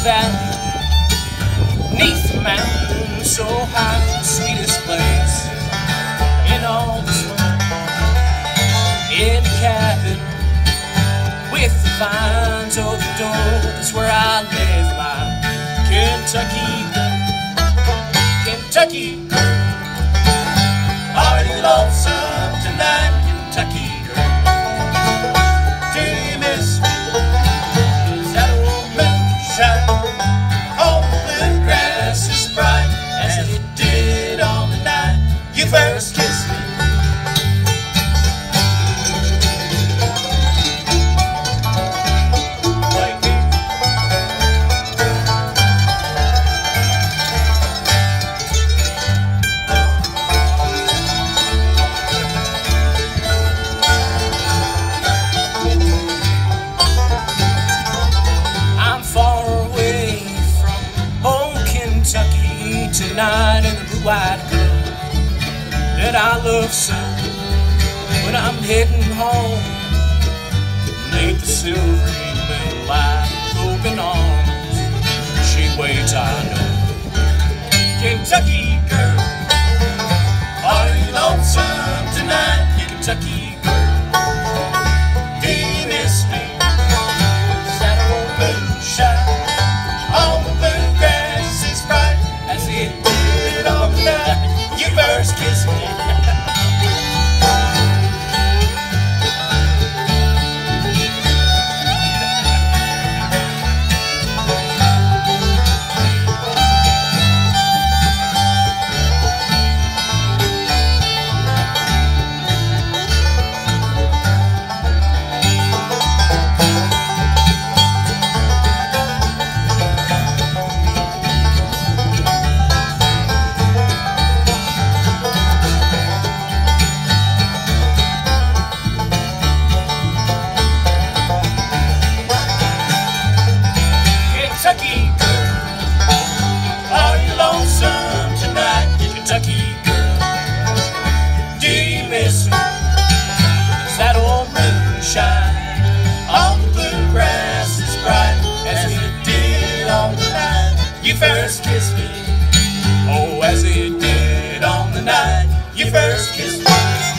valley, neath the mountain so high, the sweetest place in all this world. In a cabin with the vines over the door, that's where I live my Kentucky girl. Kentucky girl, are you lonesome tonight, Kentucky girl? Do you miss me? Is that old moonshine on the bluegrass as bright as it did on the night you first kissed me? Tonight and the blue-eyed girl that I love so, when I'm heading home beneath the silvery moonlight with open arms, she waits, I know. Kentucky girl, are you lonesome tonight, Kentucky girl? Do you miss me? Is that old moonshine on the bluegrass is bright as it did on the night you first kissed me? Kentucky girl, are you lonesome tonight, Kentucky girl? Do you miss me? Is that old moonshine on the bluegrass as bright as it did on the night you first kissed me? Oh, as it did on the night you first kissed me.